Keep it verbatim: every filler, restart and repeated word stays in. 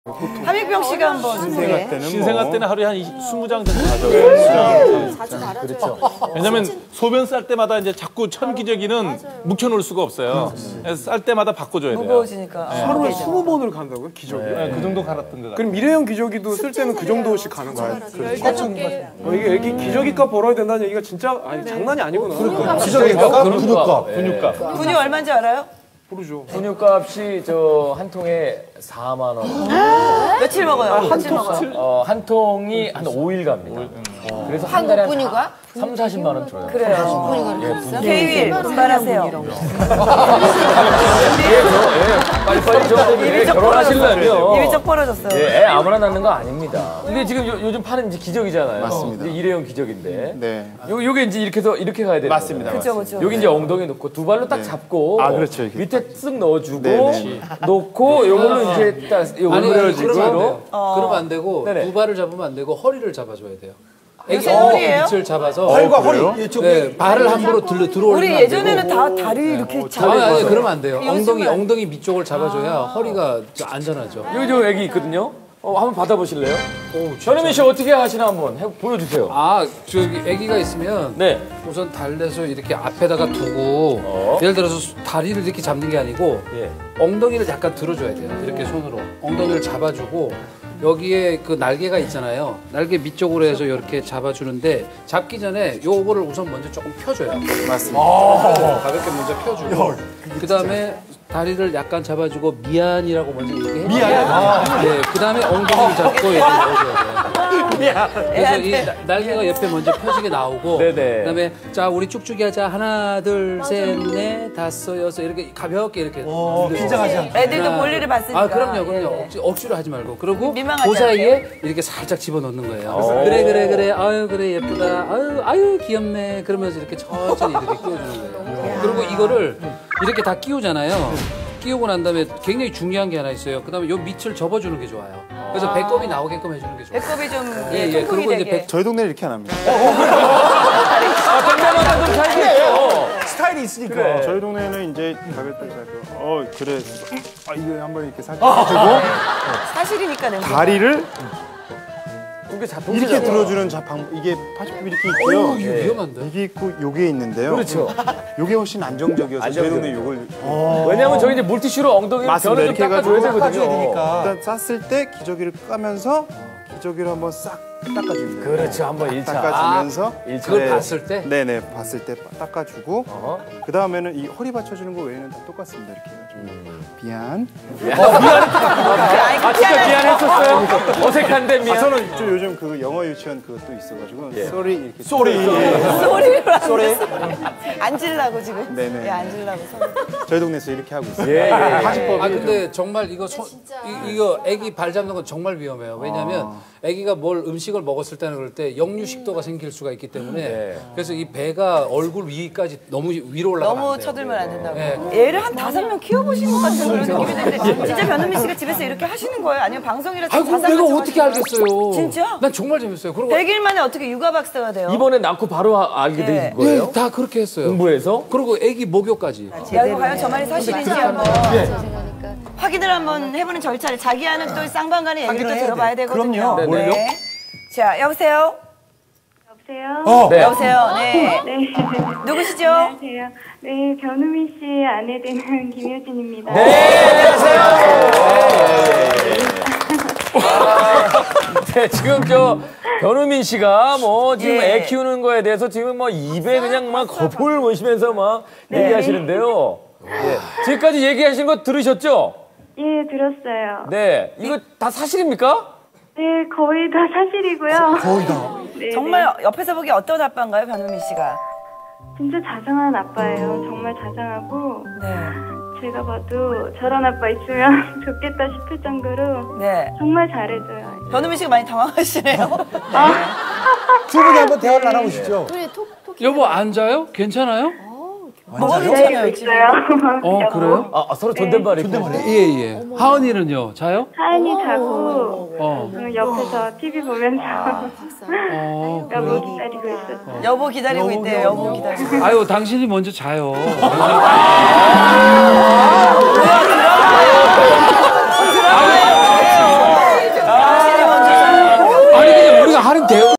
함익병 씨가 한번 신생아 때는 신생아 뭐. 때는 하루에 한 이십 장 정도 가져요. 자주 달아줘요. 그렇죠. 왜냐면 소변 쌀 때마다 이제 자꾸 천기저귀는 묵혀놓을 수가 없어요. 그래서 쌀 때마다 바꿔줘야 돼요. 무거워지니까. 네. 하루에 스무 번을 간다고요? 기저귀를? 네, 그 정도 갈았던 것 같아요. 그럼 일회용 기저귀도 쓸 때는 그 정도씩 가는 거예요? 어, 이게 애기 기저귀값 벌어야 된다는 얘기가 진짜 아니 장난이 아니구나. 그러니까. 기저귀값, 분유값. 분유값. 분유 얼마인지 알아요? 모르죠. 분유값이 저 한 통에 사만 원. 며칠 먹어요? 며칠 먹어요? 어, 한 통이 한 오 일 갑니다. 그래서 한 달에 한국 분유가? 삼, 사십만 원 줘요. 그래요. 분유가 개일 분발하세요. 예, 저, 예, 빨리빨리 저 예, 결혼하시려면요. 입이 쩍 벌어졌어요. 예, 애 아무나 낳는 거 아닙니다. 근데 지금 요, 요즘 파는 이제 기저귀잖아요. 맞습니다. 이제 일회용 기저귀인데. 네. 요, 요게 이제 이렇게 해서 이렇게 가야 되는 맞습니다. 그렇죠, 그렇죠. 여기 이제 엉덩이 놓고 두 발로 딱 잡고 아, 그렇죠, 이렇게. 밑에 쓱 넣어주고 네네. 놓고 요걸로 이제 딱 요걸로 아니, 그러면 안 지로 돼요. 그러면 안 되고 네네. 두 발을 잡으면 안 되고 허리를 잡아줘야 돼요. 요새 어, 허리예요? 밑을 잡아서 팔과 허리. 네, 발을 함부로 들러 들어올리면 우리 안 되고. 예전에는 다 다리 이렇게 잡아. 아니, 아니 그러면 안 돼요. 엉덩이 요즘은- 엉덩이 밑쪽을 잡아줘야 허리가 저 안전하죠. 여기 저 애기 있거든요. 어, 한번 받아보실래요? 오, 전혜민 씨 어떻게 하시나 한번 해, 보여주세요. 아 저기 아기가 있으면 네. 우선 달래서 이렇게 앞에다가 두고 어. 예를 들어서 다리를 이렇게 잡는 게 아니고 예. 엉덩이를 약간 들어줘야 돼요. 이렇게 손으로 엉덩이를 잡아주고 여기에 그 날개가 있잖아요. 날개 밑쪽으로 해서 이렇게 잡아주는데 잡기 전에 요거를 우선 먼저 조금 펴줘요. 맞습니다. 가볍게 먼저 펴주고 그 다음에 다리를 약간 잡아주고 미안이라고 먼저 얘기해. 미안. 네. 그 다음에 엉덩이를 잡고 이렇게 넣어줘야 돼요. 그래서 이 나- 날개가 옆에 먼저 펴지게 나오고 네네. 그다음에 자 우리 쭉쭉이 하자 하나 둘 셋 넷 다섯 여섯 이렇게 가볍게 이렇게 긴장하지 않고 애들도 볼일을 봤으니까. 아 그럼요 그럼요 예. 억지, 억지로 하지 말고 그리고 민망하지 그 사이에 이렇게 살짝 집어넣는 거예요. 그래 그래 그래 아유 그래 예쁘다 아유 아유 귀엽네 그러면서 이렇게 천천히 이렇게 끼워주는 거예요. 그리고 이거를 이렇게 다 끼우잖아요. 끼우고 난 다음에 굉장히 중요한 게 하나 있어요. 그다음에 요 밑을 접어주는 게 좋아요. 그래서 배꼽이 나오게끔 해주는 게 좋아요. 배꼽이 좀 예, 예. 통통이 그리고 이제 되게. 배- 저희 동네는 이렇게 안 합니다. 아, 동네마다 좀 차이겠죠. 스타일이 있으니까. 그래. 저희 동네는 이제 가볍게 잡고, 어, 그래. 아, 이거 한번 이렇게 살짝 주고, 사실이니까 냄새. 다리를 그게 자, 이렇게 들어주는 자, 방, 이게 파식법이 이렇게 있고요. 이거 위험한데? 이게 있고, 요게 있는데요. 그렇죠. 요게 훨씬 안정적이어서 저희 안정적. 동네 요걸. 왜냐면 저희 이제 물티슈로 엉덩이 맞습니다. 변을 좀 이렇게 닦아줘야 해가지고 되거든요. 일단 쌌을 때 기저귀를 까면서 기저귀를 한번 싹 닦아주면 돼요. 그렇죠. 한번 일 차. 닦아주면서 일 차. 그걸 봤을 때 네네 봤을 때 닦아주고 어? 그 다음에는 이 허리 받쳐주는 거 외에는 다 똑같습니다 이렇게 해가지고 미안 아, 진짜 미안했었어요? 어색한데 아, 미안. 저는 좀 요즘 그 영어 유치원 그것도 있어가지고 예. 쏘리 이렇게 쏘리. 소리를 쏘리. 앉으려고 지금. 네네. 예, 앉으려고. 소리. 저희 동네에서 이렇게 하고 있어요. 예, 예. 파식법이 아 근데 정말 이거 손 이, 이거 아기 발 잡는 건 정말 위험해요. 왜냐하면 아기가 뭘 음식을 먹었을 때는 그럴 때 역류 식도가 생길 수가 있기 때문에 네. 그래서 이 배가 얼굴 위까지 너무 위로 올라가면 너무 안 돼요. 쳐들면 안 된다고. 예. 얘를 한 다섯 명 키워보신 것 같은 그런 느낌이 드는데 진짜 변은미 씨가 집에서 이렇게 하시는 거예요? 아니면 방송이라 좀 아이고 자상한 내가 척 어떻게 하시는 거예요? 알겠어요. 진짜? 난 정말 재밌어요. 그리고 백 일 만에 어떻게 육아 박사가 돼요? 이번에 낳고 바로 아- 알게 된 예. 거예요? 예, 다 그렇게 했어요. 공부해서? 그리고 아기 목욕까지. 야, 이거 과연 저 말이 사실인지 한번 생각하니까. 확인을 한번 해보는 절차를 자기 아는 또 쌍방간의 얘기를 또 들어봐야 되거든요. 그럼요. 뭘요? 네. 자, 여보세요? 여보세요? 네. 여보세요? 네. 네. 누구시죠? 안녕하세요. 네, 변우미 씨 아내 되는 김효진입니다. 네, 지금 저 변우민 씨가 뭐 지금 예. 애 키우는 거에 대해서 지금 뭐 입에 그냥 막 거품을 무시면서 막 얘기하시는데요. 예. 지금까지 얘기하신 거 들으셨죠? 예, 들었어요. 네. 이거 다 사실입니까? 네, 거의 다 사실이고요. 거의 다? 네, 정말 옆에서 보기 어떤 아빠인가요, 변우민 씨가? 진짜 자상한 아빠예요. 정말 자상하고 네. 제가 봐도 저런 아빠 있으면 좋겠다 싶을 정도로 네. 정말 잘해줘요. 변우민 씨가 많이 당황하시네요. 두 분이 한번 대화를 나눠보시죠. 우리 톡, 톡. 여보 앉아요? 괜찮아요? 뭐가 네, 괜찮아요, 지금? 있어요. 어 그래요? 아, 아, 서로 존댓말이 있고. 예예. 하은이는요? 자요? 하은이 자고 어. 저는 옆에서 티비 보면서 어. 여보 기다리고 있었어요. 여보 기다리고 있대요, 여보 기다리고. 아유 당신이 먼저 자요. 뭐야, 드라마예요.